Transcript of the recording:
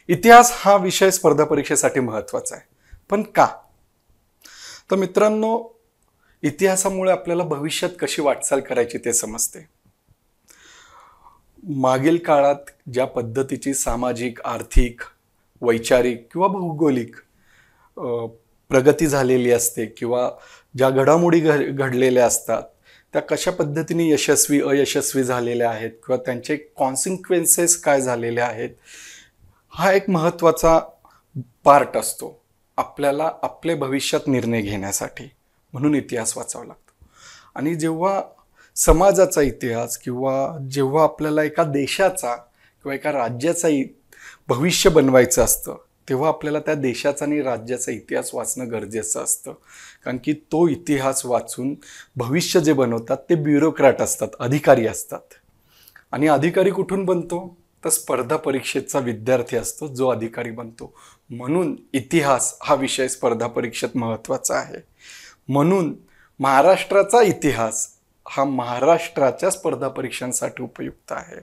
इतिहास हा विषय स्पर्धा परीक्षेसाठी महत्त्वाचा आहे, पण का? तर मित्रांनो, इतिहासामुळे आपल्याला भविष्यात कशी वाटचाल करायची ते समजते. मागील काळात ज्या पद्धतीची सामाजिक, आर्थिक, वैचारिक किंवा भौगोलिक अ, प्रगती झालेली असते किंवा ज्या घडामोडी घडलेल्या असतात, त्या कशा पद्धतीने यशस्वी, अयशस्वी झालेल्या आहेत किंवा त्यांचे कॉन्सिक्वेन्सेस काय झालेले आहेत, हा एक महत्त्वाचा पार्ट असतो आपल्याला आपले भविष्यात निर्णय घेण्यासाठी. म्हणून इतिहास वाचावा लागतो. आणि जेव्हा समाजाचा इतिहास किंवा जेव्हा आपल्याला एका देशाचा किंवा एका राज्याचा भविष्य बनवायचं असतं, तेव्हा आपल्याला त्या देशाचा आणि राज्याचा इतिहास वाचणं गरजेचं असतं. कारण की तो इतिहास वाचून भविष्य जे बनवतात ते ब्युरोक्रॅट असतात, अधिकारी असतात. आणि अधिकारी कुठून बनतो? तर स्पर्धा परीक्षेचा विद्यार्थी असतो जो अधिकारी बनतो. म्हणून इतिहास हा विषय स्पर्धा परीक्षेत महत्त्वाचा आहे. म्हणून महाराष्ट्राचा इतिहास हा महाराष्ट्राच्या स्पर्धा परीक्षांसाठी उपयुक्त आहे.